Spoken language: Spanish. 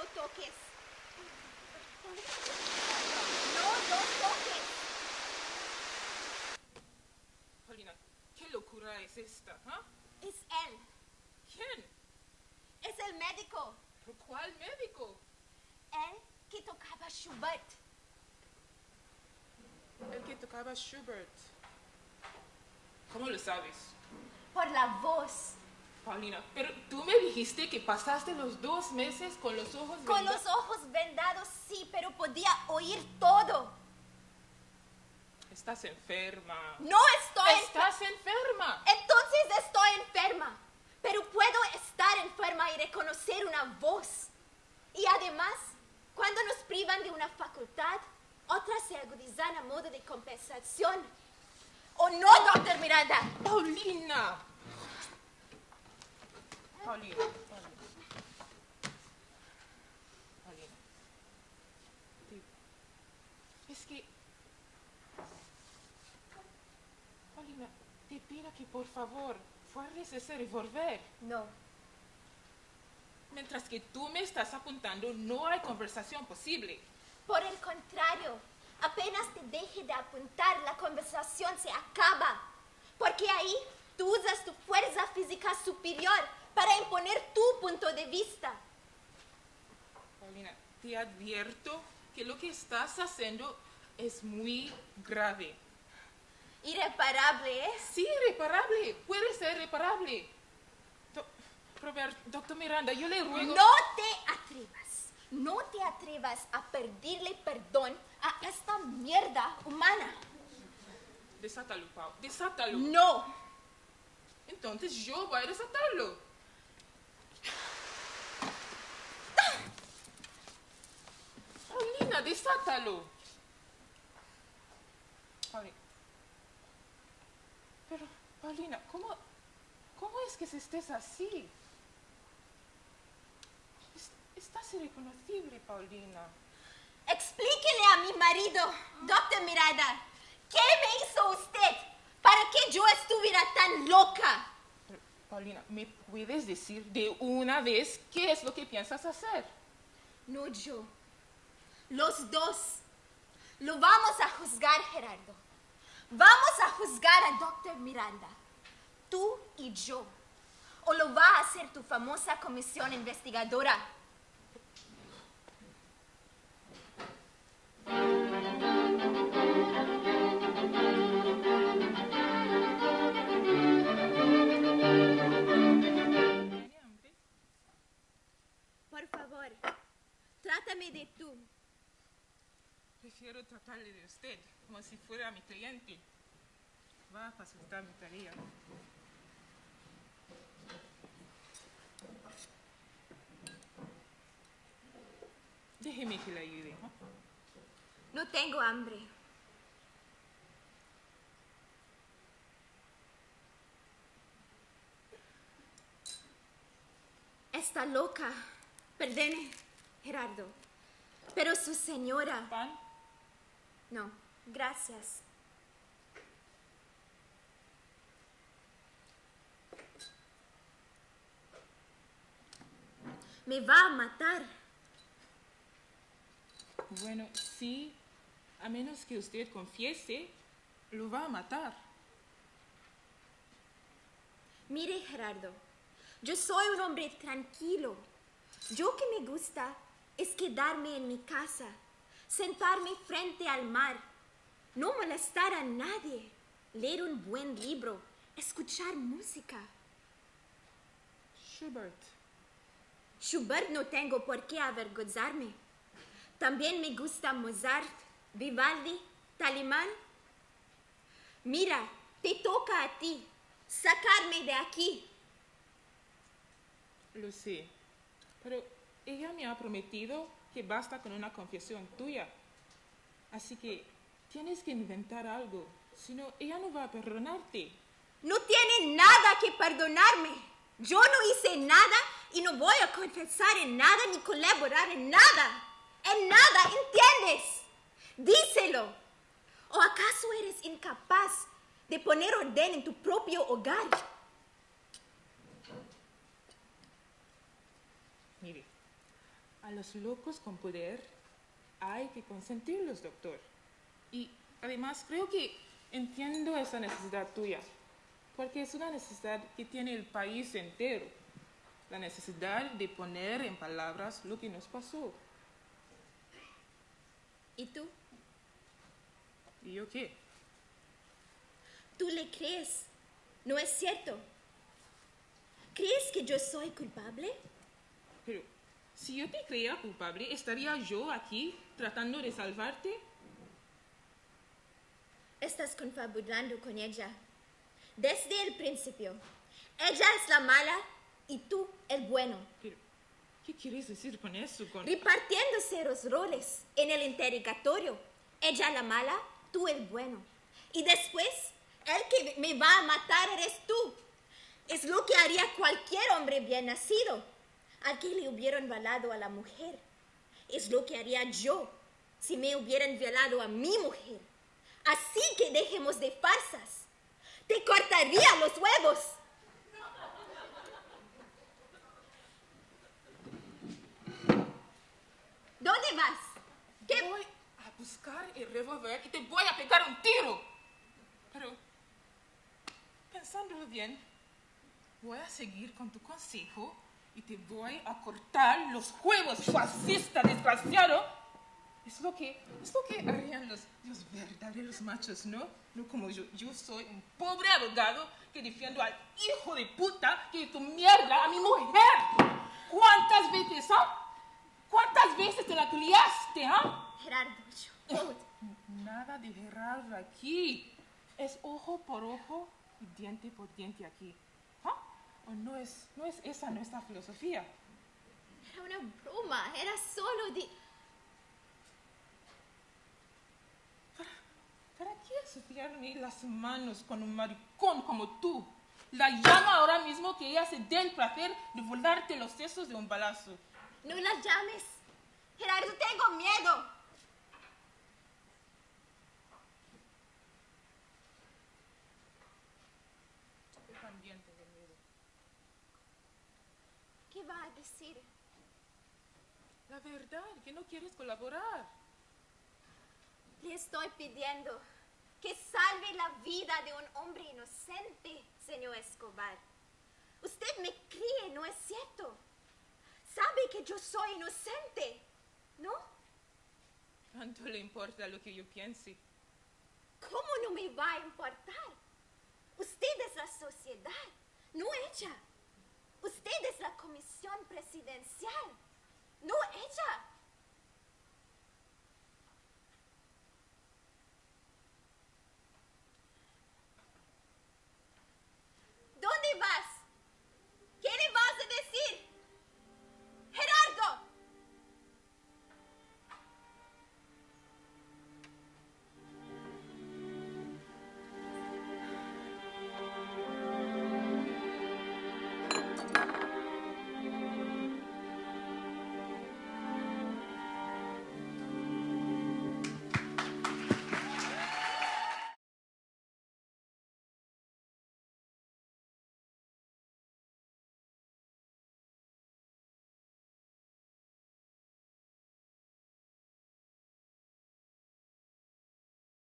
toques. No toques. Paulina, ¿qué locura es esta? ¿Ah? Es él. ¿Quién? Es el médico. ¿Pero cuál médico? Él que tocaba Schubert. El que tocaba Schubert. ¿Cómo lo sabes? Por la voz. Paulina, pero tú me dijiste que pasaste los 2 meses con los ojos Con vendados. los ojos vendados, sí, pero podía oír todo. Estás enferma. No estoy Estás enferma. Entonces estoy enferma. Pero puedo estar enferma y reconocer una voz. Y además, cuando nos privan de una facultad, otras se agudizan a modo de compensación. ¿O no, doctor Miranda? Paulina. Paulina. Es que... Paulina, te pido que por favor fueres ese revolver. No. Mientras que tú me estás apuntando, no hay conversación posible. Por el contrario, apenas te deje de apuntar, la conversación se acaba. Porque ahí tú usas tu fuerza física superior para imponer tu punto de vista. Paulina, te advierto que lo que estás haciendo es muy grave. Irreparable, ¿eh? Sí, reparable. Puede ser reparable. Doctor Miranda, yo le ruego... No te atrevas a pedirle perdón a esta mierda humana. Desátalo, Pau. Desátalo. No. Entonces yo voy a desatarlo. Paulina, desátalo. Paulina. Pero, Paulina, ¿cómo es que estés así? Estás irreconocible, Paulina. Explíquele a mi marido, doctor Miranda, ¿qué me hizo usted para que yo estuviera tan loca? Pero, Paulina, ¿me puedes decir de una vez qué es lo que piensas hacer? No yo, los dos. Lo vamos a juzgar, Gerardo. Vamos a juzgar a doctor Miranda, tú y yo. ¿O lo va a hacer tu famosa comisión investigadora? Por favor, trátame de tú. Prefiero tratarle de usted, como si fuera mi cliente. Va a facilitar mi tarea. Déjeme que le ayude, ¿no? No tengo hambre. Está loca. Perdone, Gerardo. Pero su señora... ¿Pan? No, gracias. Me va a matar. Bueno, sí, a menos que usted confiese, lo va a matar. Mire, Gerardo, yo soy un hombre tranquilo. Yo que me gusta es quedarme en mi casa, sentarme frente al mar, no molestar a nadie, leer un buen libro, escuchar música. Schubert no tengo por qué avergonzarme. También me gusta Mozart, Vivaldi, Talimán. Mira, te toca a ti sacarme de aquí. Lo sé, pero ella me ha prometido que basta con una confesión tuya. Así que tienes que inventar algo, si no, ella no va a perdonarte. No tiene nada que perdonarme. Yo no hice nada y no voy a confesar en nada ni colaborar en nada. En nada, ¿entiendes? Díselo. ¿O acaso eres incapaz de poner orden en tu propio hogar? Mire, A los locos con poder hay que consentirlos, doctor. Y además creo que entiendo esa necesidad tuya, porque es una necesidad que tiene el país entero. La necesidad de poner en palabras lo que nos pasó. ¿Y tú? ¿Y yo qué? ¿Tú le crees? ¿No es cierto? ¿Crees que yo soy culpable? Pero si yo te creía culpable, ¿estaría yo aquí tratando de salvarte? Estás confabulando con ella. Desde el principio. Ella es la mala y tú el bueno. Pero, ¿qué quieres decir con eso? Repartiéndose los roles en el interrogatorio. Ella la mala, tú el bueno. Y después, el que me va a matar eres tú. Es lo que haría cualquier hombre bien nacido, al que le hubieran violado a la mujer. Es lo que haría yo si me hubieran violado a mi mujer. Así que dejemos de farsas. Te cortaría los huevos. ¿Dónde vas? ¿Qué? Voy a buscar el revólver y te voy a pegar un tiro. Pero, pensándolo bien, voy a seguir con tu consejo y te voy a cortar los huevos, fascista desgraciado. Es lo que harían los verdaderos machos, ¿no? No como yo. Yo soy un pobre abogado que defiendo al hijo de puta que hizo mierda a mi mujer. ¿Cuántas veces, ¿Cuántas veces te la criaste, Gerardo, Nada de Gerardo aquí. Es ojo por ojo y diente por diente aquí. ¿O no es esa nuestra filosofía? Era una broma, era solo de... ¿Para qué asociarme las manos con un maricón como tú? La llamo ahora mismo que ella se dé el placer de volarte los sesos de un balazo. No la llames. Gerardo, tengo miedo. Yo también tengo miedo. ¿Qué va a decir? La verdad, que no quieres colaborar. Le estoy pidiendo que salve la vida de un hombre inocente, señor Escobar. Usted me cree, ¿no es cierto? Sabe que yo soy inocente, ¿no? ¿Cuánto le importa lo que yo piense? ¿Cómo no me va a importar? Usted es la sociedad, no ella. Usted es la comisión presidencial.